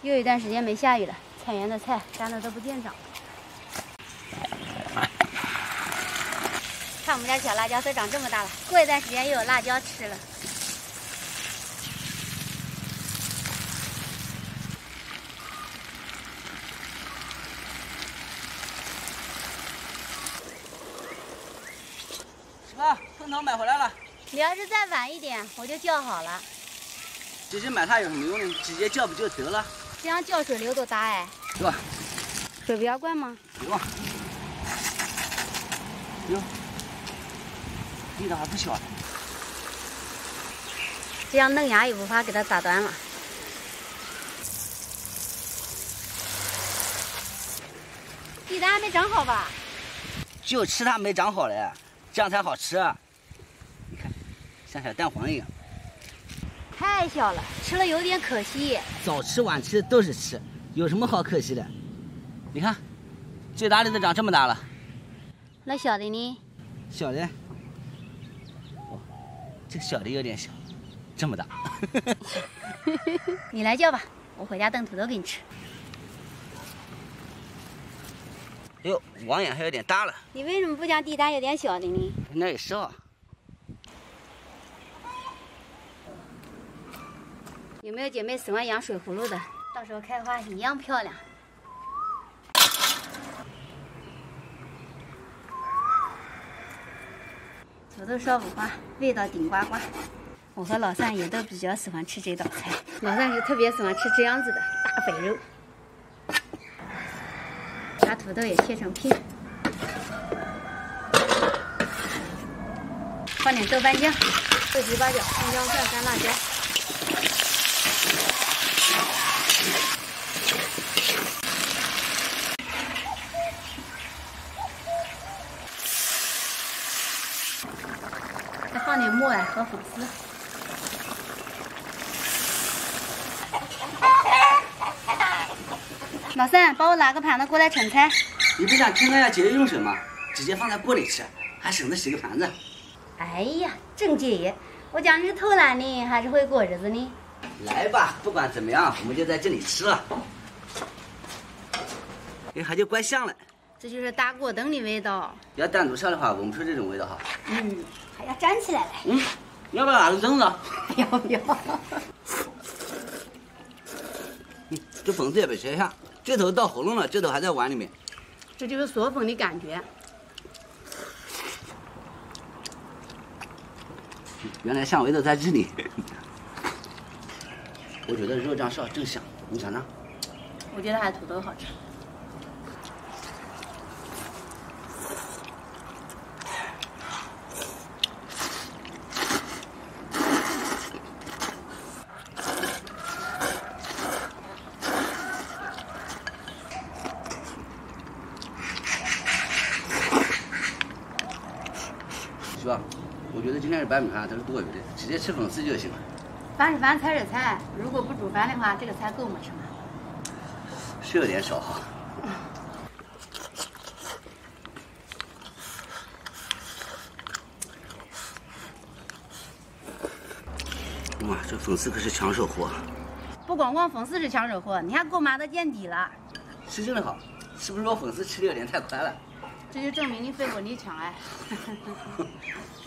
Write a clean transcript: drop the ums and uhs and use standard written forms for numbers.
又有一段时间没下雨了，菜园的菜干的都不见长。看我们家小辣椒都长这么大了，过一段时间又有辣椒吃了。 啊，蜂糖买回来了。 你要是再晚一点，我就叫好了。 直接买它有什么用呢？直接叫不就得了？ 这样叫水流多大哎？ 是吧？ 水不要灌吗？ 不用。哟，力道还不小。 这样嫩芽也不怕给它打断了。地蛋还没长好吧？ 就吃它没长好嘞，这样才好吃。你看，像小蛋黄一样。 太小了，吃了有点可惜。 早吃晚吃都是吃，有什么好可惜的？你看，最大的都长这么大了。 那小的呢？ 小的，哦，这个小的有点小，这么大。 你来叫吧，我回家炖土豆给你吃。 哎呦，网眼还有点大了。 你为什么不将地蛋有点小的呢？ 那也是哦。 有没有姐妹喜欢养水葫芦的？到时候开花一样漂亮。土豆烧五花，味道顶呱呱。我和老三也都比较喜欢吃这道菜，老三就特别喜欢吃这样子的大肥肉。把土豆也切成片，放点豆瓣酱、豆皮、八角、葱姜蒜、干辣椒。再放点木耳和粉丝。老三，帮我拿个盘子过来盛菜。 你不想听那样节约用水吗？直接放在锅里吃，还省得洗个盘子。 哎呀，真节约！我讲你是偷懒呢，还是会过日子呢？ 来吧，不管怎么样，我们就在这里吃了。哎，还就怪香了。 这就是大锅炖的味道。 要单独烧的话，闻不出这种味道哈。 还要站起来来。 要不要拿个凳子？ 不要不要。 这粉丝也别切一下，这头到喉咙了，这头还在碗里面。 这就是嗦粉的感觉。 原来香味都在这里。我觉得肉这样烧正香，你尝尝。 我觉得还是土豆好吃。 是吧？我觉得今天是白米饭，它是多余的，直接吃粉丝就行了。 饭是饭，菜是菜，如果不煮饭的话，这个菜够我们吃吗？ 是有点少哈。哇，这粉丝可是抢手货。 不光粉丝是抢手货，你看购买的见底了。 是真的好，是不是我粉丝吃的有点太快了？ 这就证明你肺活力强哎。